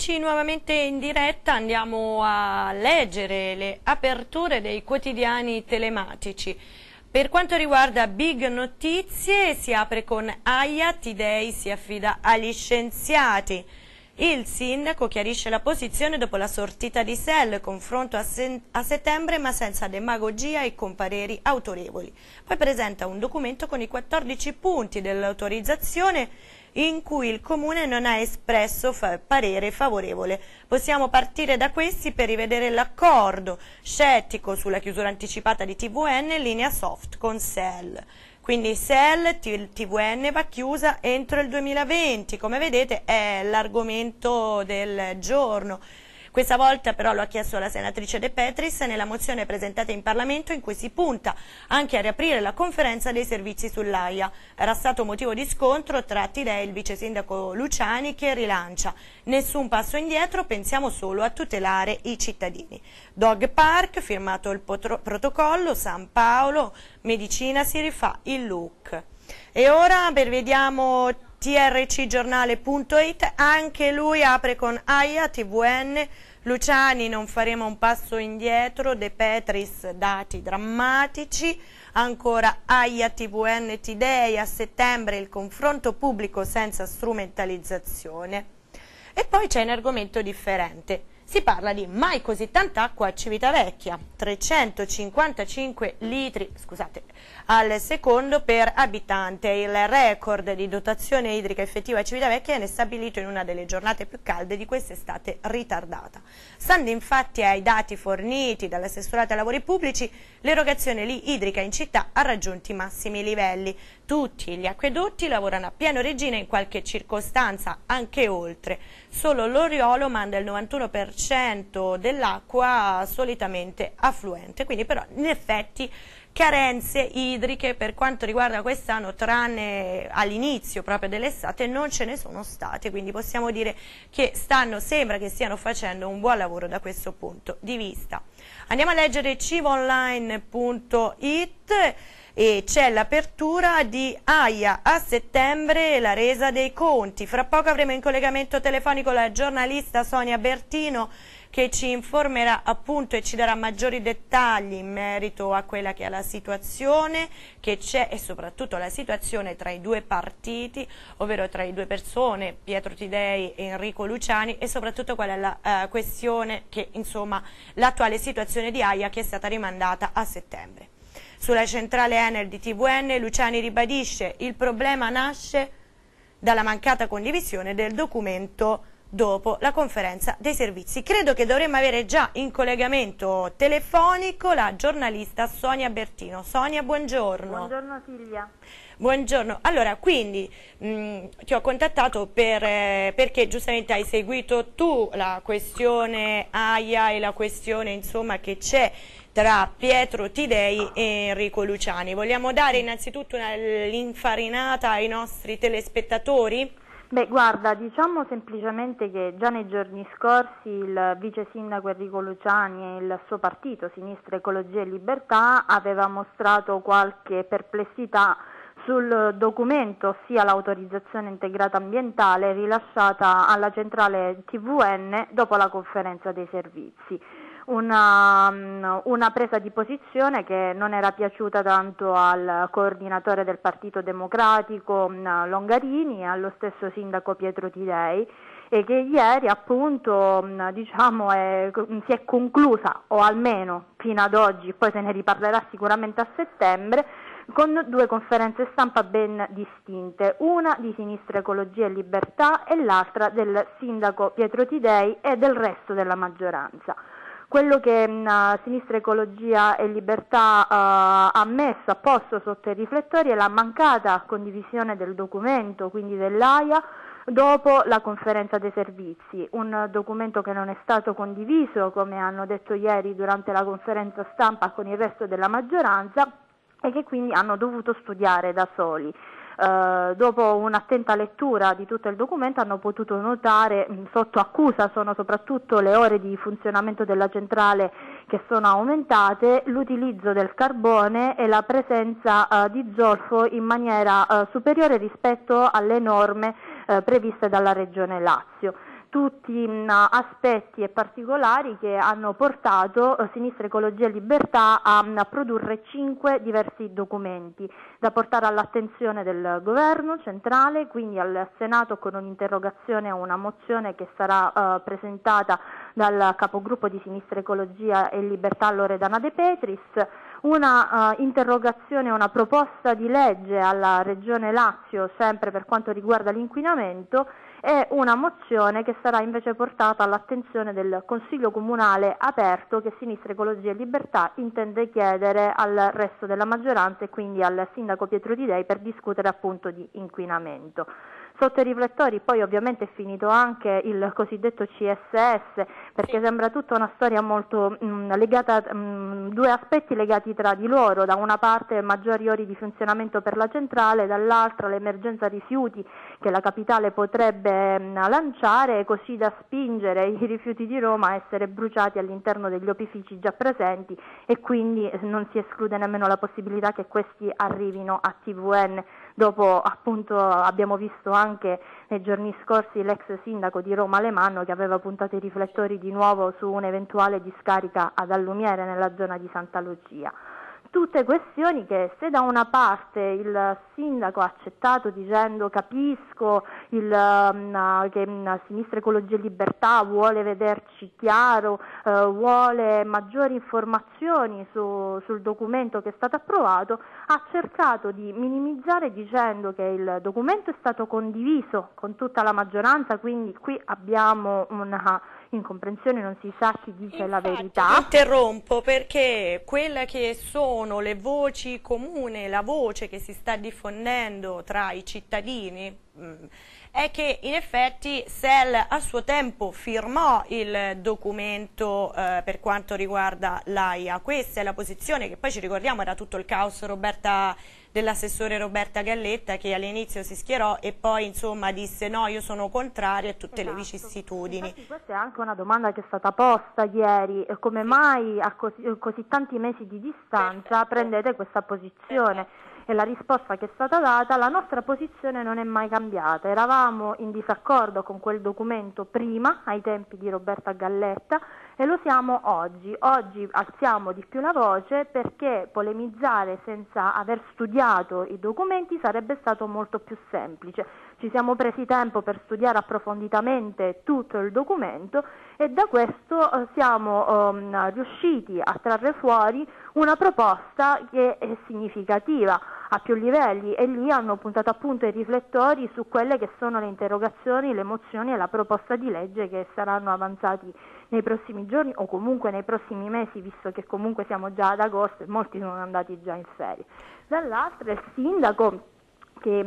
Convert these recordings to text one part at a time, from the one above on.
Eccoci nuovamente in diretta, andiamo a leggere le aperture dei quotidiani telematici. Per quanto riguarda Big Notizie, si apre con AIA, T-Day si affida agli scienziati. Il sindaco chiarisce la posizione dopo la sortita di SEL, confronto a settembre ma senza demagogia e con pareri autorevoli. Poi presenta un documento con i 14 punti dell'autorizzazione in cui il Comune non ha espresso parere favorevole. Possiamo partire da questi per rivedere l'accordo, scettico sulla chiusura anticipata di TVN in linea soft con SEL. Quindi SEL, TVN va chiusa entro il 2020, come vedete è l'argomento del giorno. Questa volta però lo ha chiesto la senatrice De Petris nella mozione presentata in Parlamento in cui si punta anche a riaprire la conferenza dei servizi sull'AIA. Era stato motivo di scontro tra T-Day e il vice sindaco Luciani che rilancia: nessun passo indietro, pensiamo solo a tutelare i cittadini. Dog Park, firmato il protocollo, San Paolo, medicina si rifà il look. E ora vediamo trcgiornale.it, anche lui apre con AIA, TVN, Luciani non faremo un passo indietro, De Petris dati drammatici, ancora AIA, TVN, T-Day, a settembre il confronto pubblico senza strumentalizzazione. E poi c'è un argomento differente. Si parla di mai così tanta acqua a Civitavecchia, 355 litri al secondo per abitante. Il record di dotazione idrica effettiva a Civitavecchia viene stabilito in una delle giornate più calde di quest'estate ritardata. Stando infatti ai dati forniti dall'assessorato ai lavori pubblici, l'erogazione idrica in città ha raggiunto i massimi livelli. Tutti gli acquedotti lavorano a pieno regime, in qualche circostanza anche oltre. Solo l'Oriolo manda il 91% dell'acqua solitamente affluente, quindi però in effetti carenze idriche per quanto riguarda quest'anno, tranne all'inizio proprio dell'estate, non ce ne sono state, quindi possiamo dire che sembra che stiano facendo un buon lavoro da questo punto di vista. Andiamo a leggere civonline.it e c'è l'apertura di AIA a settembre e la resa dei conti. Fra poco avremo in collegamento telefonico la giornalista Sonia Bertino che ci informerà appunto e ci darà maggiori dettagli in merito a quella che è la situazione che c'è e soprattutto la situazione tra i due partiti, ovvero tra i due persone, Pietro T-Day e Enrico Luciani, e soprattutto qual è la questione che insomma l'attuale situazione di AIA che è stata rimandata a settembre. Sulla centrale Enel di TVN Luciani ribadisce: il problema nasce dalla mancata condivisione del documento dopo la conferenza dei servizi. Credo che dovremmo avere già in collegamento telefonico la giornalista Sonia Bertino. Sonia, buongiorno. Buongiorno Silvia. Buongiorno, allora quindi ti ho contattato perché giustamente hai seguito tu la questione AIA e la questione insomma che c'è tra Pietro T-Day e Enrico Luciani. Vogliamo dare innanzitutto l'infarinata ai nostri telespettatori? Beh, guarda, diciamo semplicemente che già nei giorni scorsi il vice sindaco Enrico Luciani e il suo partito Sinistra Ecologia e Libertà aveva mostrato qualche perplessità sul documento, ossia l'autorizzazione integrata ambientale rilasciata alla centrale TVN dopo la conferenza dei servizi. Una presa di posizione che non era piaciuta tanto al coordinatore del Partito Democratico Longarini e allo stesso sindaco Pietro T-Day, e che ieri appunto diciamo si è conclusa, o almeno fino ad oggi, poi se ne riparlerà sicuramente a settembre, con due conferenze stampa ben distinte, una di Sinistra Ecologia e Libertà e l'altra del sindaco Pietro T-Day e del resto della maggioranza. Quello che Sinistra Ecologia e Libertà ha posto sotto i riflettori è la mancata condivisione del documento, quindi dell'AIA, dopo la conferenza dei servizi, un documento che non è stato condiviso, come hanno detto ieri durante la conferenza stampa con il resto della maggioranza, e che quindi hanno dovuto studiare da soli. Dopo un'attenta lettura di tutto il documento hanno potuto notare sotto accusa sono soprattutto le ore di funzionamento della centrale che sono aumentate, l'utilizzo del carbone e la presenza di zolfo in maniera superiore rispetto alle norme previste dalla Regione Lazio. tutti aspetti e particolari che hanno portato Sinistra Ecologia e Libertà a produrre 5 diversi documenti da portare all'attenzione del governo centrale, quindi al Senato con un'interrogazione o una mozione che sarà presentata dal capogruppo di Sinistra Ecologia e Libertà Loredana De Petris, una interrogazione, una proposta di legge alla Regione Lazio sempre per quanto riguarda l'inquinamento e una mozione che sarà invece portata all'attenzione del Consiglio Comunale aperto che Sinistra Ecologia e Libertà intende chiedere al resto della maggioranza e quindi al sindaco Pietro Di Dei per discutere appunto di inquinamento. Sotto i riflettori poi ovviamente è finito anche il cosiddetto CSS, perché sembra tutta una storia molto legata, due aspetti legati tra di loro, da una parte maggiori ore di funzionamento per la centrale, dall'altra l'emergenza rifiuti che la capitale potrebbe lanciare, così da spingere i rifiuti di Roma a essere bruciati all'interno degli opifici già presenti e quindi non si esclude nemmeno la possibilità che questi arrivino a TVN. Dopo appunto abbiamo visto anche nei giorni scorsi l'ex sindaco di Roma Alemanno che aveva puntato i riflettori di nuovo su un'eventuale discarica ad Allumiere nella zona di Santa Lucia. Tutte questioni che se da una parte il sindaco ha accettato dicendo capisco che Sinistra Ecologia e Libertà vuole vederci chiaro, vuole maggiori informazioni sul documento che è stato approvato, ha cercato di minimizzare dicendo che il documento è stato condiviso con tutta la maggioranza, quindi qui abbiamo una incomprensione, non si sa chi dice la verità. Interrompo perché quelle che sono le voci comuni, la voce che si sta diffondendo tra i cittadini è che in effetti SEL a suo tempo firmò il documento per quanto riguarda l'AIA. Questa è la posizione che poi ci ricordiamo era tutto il caos dell'assessore Roberta Galletta che all'inizio si schierò e poi insomma disse no, io sono contraria a tutte le vicissitudini. Infatti questa è anche una domanda che è stata posta ieri, come mai a così tanti mesi di distanza prendete questa posizione? E la risposta che è stata data, la nostra posizione non è mai cambiata, eravamo in disaccordo con quel documento prima, ai tempi di Roberta Galletta, e lo siamo oggi. Oggi alziamo di più la voce perché polemizzare senza aver studiato i documenti sarebbe stato molto più semplice. Ci siamo presi tempo per studiare approfonditamente tutto il documento e da questo siamo riusciti a trarre fuori una proposta che è significativa a più livelli e lì hanno puntato appunto i riflettori su quelle che sono le interrogazioni, le mozioni e la proposta di legge che saranno avanzati nei prossimi giorni o comunque nei prossimi mesi, visto che comunque siamo già ad agosto e molti sono andati già in ferie. Dall'altra il sindaco che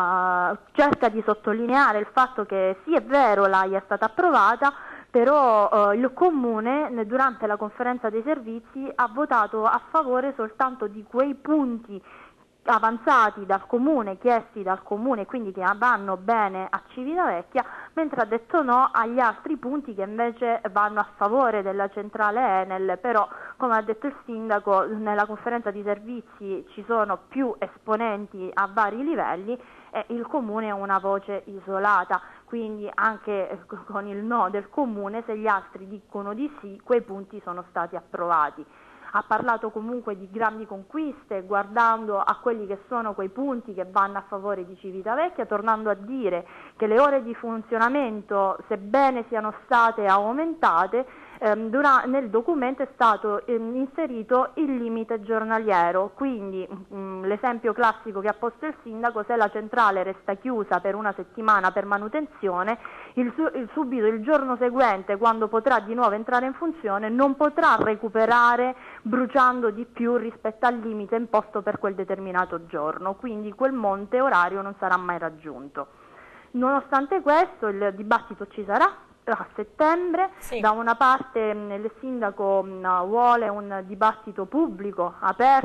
cerca di sottolineare il fatto che sì è vero l'AIA è stata approvata, però il Comune durante la conferenza dei servizi ha votato a favore soltanto di quei punti avanzati dal Comune, chiesti dal Comune, quindi che vanno bene a Civitavecchia, mentre ha detto no agli altri punti che invece vanno a favore della centrale Enel. Però, come ha detto il sindaco, nella conferenza di servizi ci sono più esponenti a vari livelli e il Comune è una voce isolata, quindi anche con il no del Comune, se gli altri dicono di sì, quei punti sono stati approvati. Ha parlato comunque di grandi conquiste, guardando a quelli che sono quei punti che vanno a favore di Civitavecchia, tornando a dire che le ore di funzionamento, sebbene siano state aumentate, nel documento è stato inserito il limite giornaliero, quindi l'esempio classico che ha posto il sindaco: se la centrale resta chiusa per una settimana per manutenzione, subito il giorno seguente, quando potrà di nuovo entrare in funzione, non potrà recuperare bruciando di più rispetto al limite imposto per quel determinato giorno, quindi quel monte orario non sarà mai raggiunto. Nonostante questo il dibattito ci sarà a settembre. Sì. Da una parte il sindaco vuole un dibattito pubblico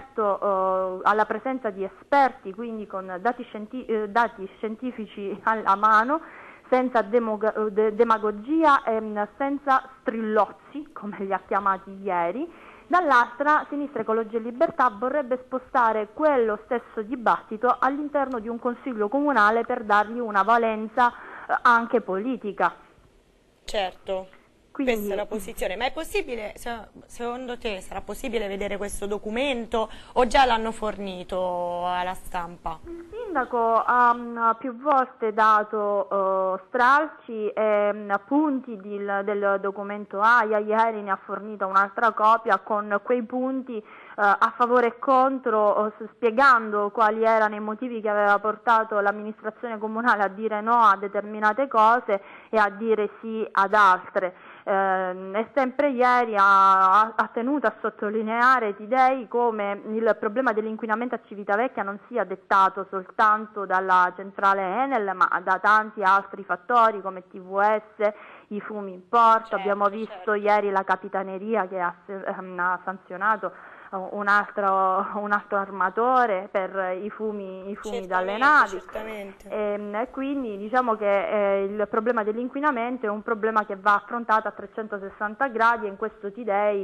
aperto alla presenza di esperti, quindi con dati scientifici alla mano, senza demagogia e senza strillozzi, come li ha chiamati ieri. Dall'altra, Sinistra Ecologia e Libertà vorrebbe spostare quello stesso dibattito all'interno di un consiglio comunale per dargli una valenza anche politica. Certo. Quindi, questa è la posizione, ma è possibile, secondo te sarà possibile vedere questo documento o già l'hanno fornito alla stampa? il sindaco ha più volte dato stralci e punti del documento AIA, ieri ne ha fornito un'altra copia con quei punti a favore e contro, spiegando quali erano i motivi che aveva portato l'amministrazione comunale a dire no a determinate cose e a dire sì ad altre. E sempre ieri ha tenuto a sottolineare Tidei come il problema dell'inquinamento a Civitavecchia non sia dettato soltanto dalla centrale Enel, ma da tanti altri fattori come TVS, i fumi in porto. Abbiamo visto ieri la Capitaneria che ha sanzionato un altro armatore per i fumi dalle navi. E quindi diciamo che il problema dell'inquinamento è un problema che va affrontato a 360 gradi e in questo Tidei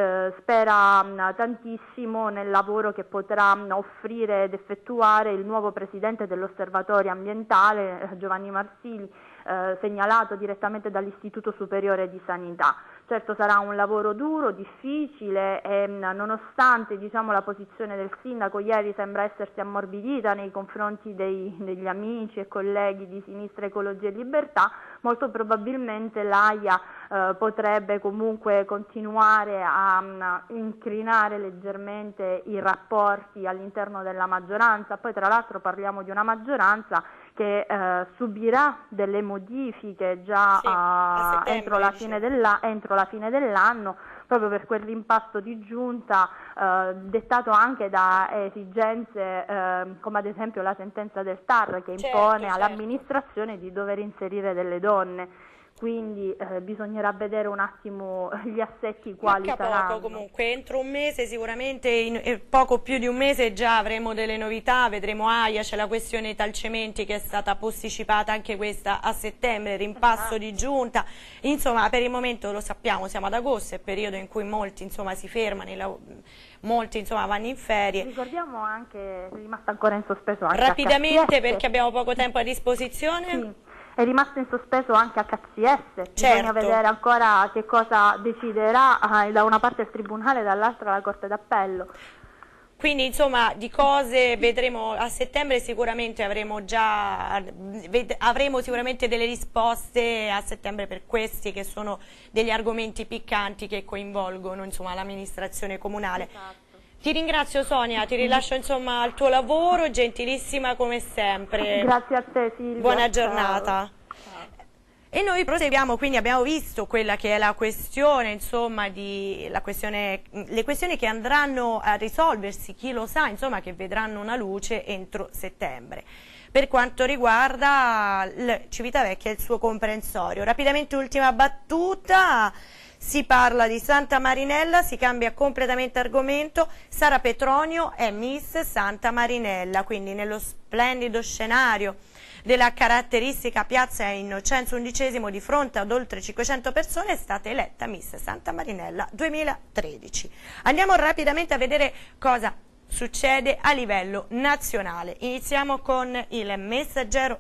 spera tantissimo nel lavoro che potrà offrire ed effettuare il nuovo presidente dell'osservatorio ambientale Giovanni Marsili, segnalato direttamente dall'Istituto Superiore di Sanità. Certo sarà un lavoro duro, difficile e nonostante diciamo, la posizione del sindaco ieri sembra essersi ammorbidita nei confronti degli amici e colleghi di Sinistra Ecologia e Libertà, molto probabilmente l'AIA potrebbe comunque continuare a incrinare leggermente i rapporti all'interno della maggioranza. Poi tra l'altro parliamo di una maggioranza che subirà delle modifiche già entro la fine dell'anno, proprio per quel rimpasto di giunta dettato anche da esigenze come ad esempio la sentenza del TAR che impone all'amministrazione di dover inserire delle donne. Quindi bisognerà vedere un attimo gli assetti quali saranno. Poco comunque, entro un mese sicuramente, poco più di un mese già avremo delle novità, vedremo AIA, c'è la questione Italcementi che è stata posticipata anche questa a settembre, rimpasso di giunta, insomma per il momento lo sappiamo, siamo ad agosto, è il periodo in cui molti insomma si fermano, molti insomma vanno in ferie. Ricordiamo anche, è rimasto ancora in sospeso anche rapidamente perché abbiamo poco tempo a disposizione. Sì. È rimasto in sospeso anche HCS, certo. Bisogna vedere ancora che cosa deciderà da una parte il Tribunale e dall'altra la Corte d'Appello. Quindi insomma di cose vedremo a settembre, sicuramente avremo sicuramente delle risposte a settembre per questi che sono degli argomenti piccanti che coinvolgono insomma l'amministrazione comunale. Esatto. Ti ringrazio Sonia, ti rilascio insomma al tuo lavoro, gentilissima come sempre. Grazie a te Silvia. Buona giornata. Ciao. E noi proseguiamo, quindi abbiamo visto quella che è la questione, insomma, le questioni che andranno a risolversi, chi lo sa, insomma, che vedranno una luce entro settembre. Per quanto riguarda Civitavecchia e il suo comprensorio, rapidamente ultima battuta. Si parla di Santa Marinella, si cambia completamente argomento, Sara Petronio è Miss Santa Marinella, quindi nello splendido scenario della caratteristica piazza Innocenzo XI di fronte ad oltre 500 persone è stata eletta Miss Santa Marinella 2013. Andiamo rapidamente a vedere cosa succede a livello nazionale. Iniziamo con il Messaggero.it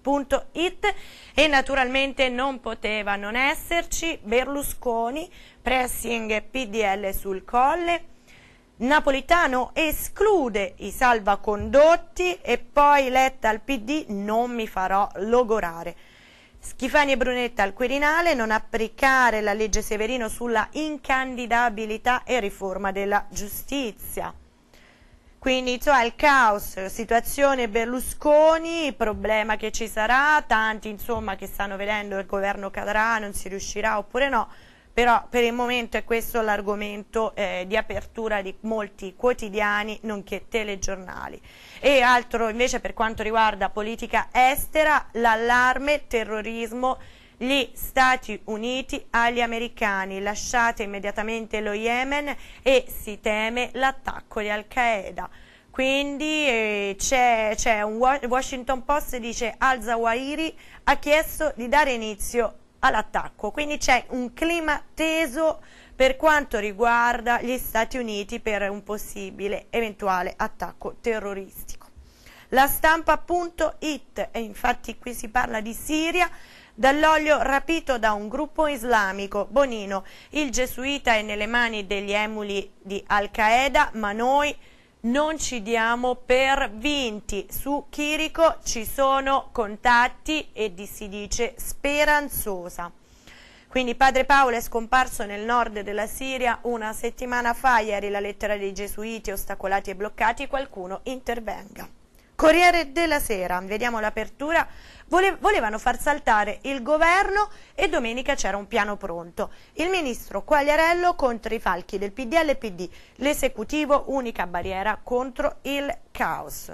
e naturalmente non poteva non esserci Berlusconi, pressing PDL sul Colle, Napolitano esclude i salvacondotti e poi Letta al PD non mi farò logorare. Schifani e Brunetta al Quirinale, non applicare la legge Severino sulla incandidabilità e riforma della giustizia. Quindi insomma il caos, situazione Berlusconi, problema che ci sarà, tanti insomma che stanno vedendo il governo cadrà, non si riuscirà oppure no, però per il momento è questo l'argomento di apertura di molti quotidiani nonché telegiornali. E altro invece per quanto riguarda politica estera, l'allarme terrorismo, gli Stati Uniti agli americani, lasciate immediatamente lo Yemen e si teme l'attacco di Al-Qaeda. Quindi c'è un Washington Post dice Al-Zawahiri ha chiesto di dare inizio all'attacco, quindi c'è un clima teso per quanto riguarda gli Stati Uniti per un possibile eventuale attacco terroristico. La stampa.it, e infatti qui si parla di Siria, Dall'olio rapito da un gruppo islamico. Bonino, il gesuita è nelle mani degli emuli di Al-Qaeda, ma noi non ci diamo per vinti. Su Chirico ci sono contatti e si dice speranzosa. Quindi padre Paolo è scomparso nel nord della Siria una settimana fa, ieri la lettera dei gesuiti ostacolati e bloccati, qualcuno intervenga. Corriere della Sera, vediamo l'apertura, volevano far saltare il governo e domenica c'era un piano pronto. Il ministro Quagliariello contro i falchi del PDL e PD, l'esecutivo unica barriera contro il caos.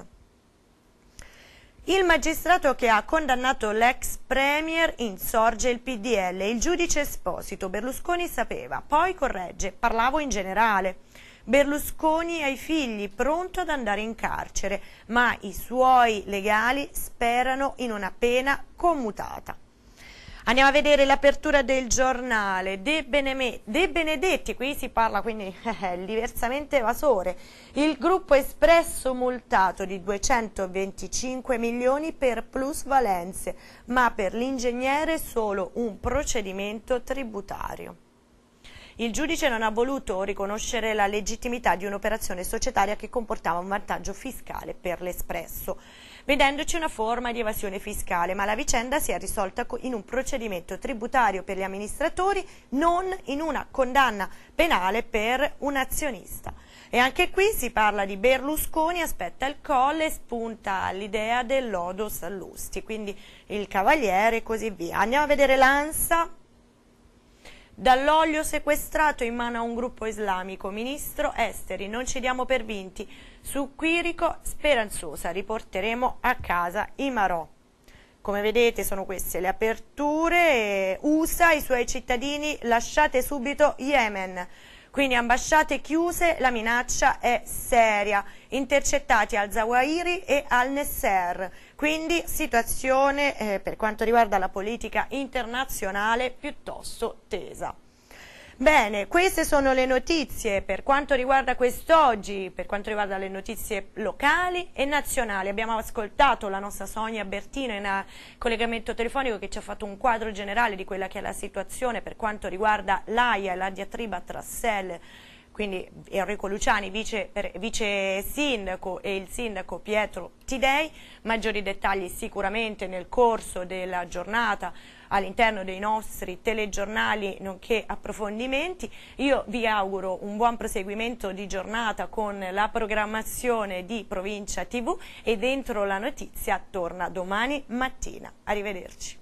Il magistrato che ha condannato l'ex premier insorge il PDL, il giudice Esposito, Berlusconi sapeva, poi corregge, parlavo in generale. Berlusconi ai figli, pronto ad andare in carcere, ma i suoi legali sperano in una pena commutata. Andiamo a vedere l'apertura del giornale. De Benedetti, qui si parla quindi diversamente evasore. Il gruppo Espresso multato di 225 milioni per plusvalenze, ma per l'ingegnere solo un procedimento tributario. Il giudice non ha voluto riconoscere la legittimità di un'operazione societaria che comportava un vantaggio fiscale per l'Espresso, vedendoci una forma di evasione fiscale, ma la vicenda si è risolta in un procedimento tributario per gli amministratori, non in una condanna penale per un azionista. E anche qui si parla di Berlusconi, aspetta il colle, spunta l'idea del lodo Sallusti, quindi il cavaliere e così via. Andiamo a vedere l'ANSA. Dall'olio sequestrato in mano a un gruppo islamico, ministro esteri, non ci diamo per vinti. Su Quirico, speranzosa, riporteremo a casa i marò. Come vedete sono queste le aperture. USA, i suoi cittadini, lasciate subito Yemen. Quindi ambasciate chiuse, la minaccia è seria. Intercettati al-Zawahiri e al-Nasser. Quindi situazione per quanto riguarda la politica internazionale piuttosto tesa. Bene, queste sono le notizie per quanto riguarda quest'oggi, per quanto riguarda le notizie locali e nazionali. Abbiamo ascoltato la nostra Sonia Bertino in collegamento telefonico che ci ha fatto un quadro generale di quella che è la situazione per quanto riguarda l'AIA e la diatriba tra SEL, quindi Enrico Luciani, vice sindaco, e il sindaco Pietro Tidei. Maggiori dettagli sicuramente nel corso della giornata all'interno dei nostri telegiornali, nonché approfondimenti. Io vi auguro un buon proseguimento di giornata con la programmazione di Provincia TV e Dentro la Notizia torna domani mattina. Arrivederci.